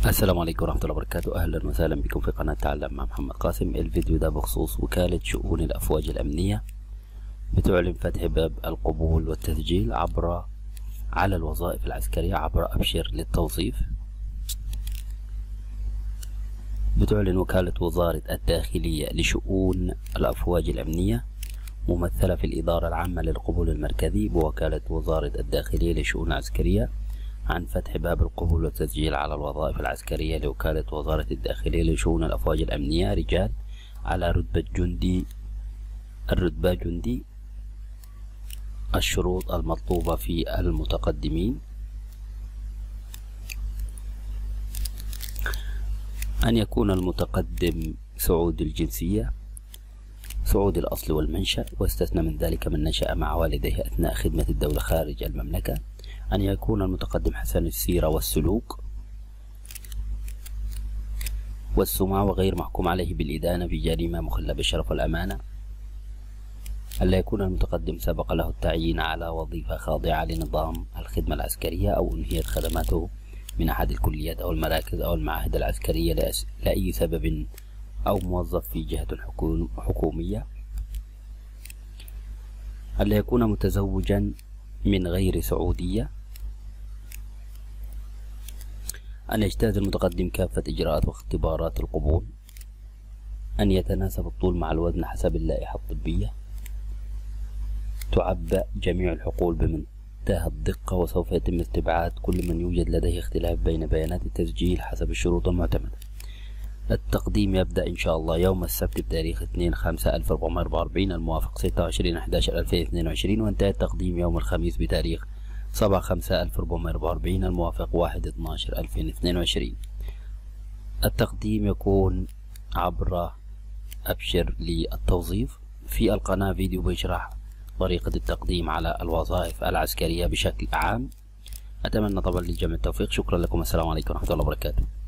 السلام عليكم ورحمة الله وبركاته. أهلا وسهلا بكم في قناة تعلم مع محمد قاسم. الفيديو ده بخصوص وكالة شؤون الأفواج الأمنية بتعلن فتح باب القبول والتسجيل على الوظائف العسكرية عبر أبشر للتوظيف. بتعلن وكالة وزارة الداخلية لشؤون الأفواج الأمنية ممثلة في الإدارة العامة للقبول المركزي بوكالة وزارة الداخلية لشؤون العسكرية عن فتح باب القبول والتسجيل على الوظائف العسكرية لوكالة وزارة الداخلية لشؤون الأفواج الأمنية رجال على الرتبة جندي. الشروط المطلوبة في المتقدمين: أن يكون المتقدم سعودي الجنسية سعودي الأصل والمنشأ، واستثنى من ذلك من نشأ مع والديه أثناء خدمة الدولة خارج المملكة. أن يكون المتقدم حسن السيرة والسلوك والسمعة وغير محكوم عليه بالإدانة بجريمة مخلة بالشرف والأمانة. ألا يكون المتقدم سبق له التعيين على وظيفة خاضعة لنظام الخدمة العسكرية أو أنهيت خدماته من أحد الكليات أو المراكز أو المعاهد العسكرية لأي سبب، أو موظف في جهة حكومية. ألا يكون متزوجا من غير سعودية. أن يجتاز المتقدم كافة إجراءات واختبارات القبول. أن يتناسب الطول مع الوزن حسب اللائحة الطبية. تعبأ جميع الحقول بمنتهى الدقة، وسوف يتم استبعاد كل من يوجد لديه اختلاف بين بيانات التسجيل حسب الشروط المعتمدة. التقديم يبدأ إن شاء الله يوم السبت بتاريخ 2/5/1444 الموافق 26/11/2022، وانتهى التقديم يوم الخميس بتاريخ 7/5/1444 الموافق 1/12/2022. التقديم يكون عبر أبشر للتوظيف. في القناة فيديو بيشرح طريقة التقديم على الوظائف العسكرية بشكل عام. أتمنى طبعا للجميع التوفيق. شكرا لكم. السلام عليكم ورحمة الله وبركاته.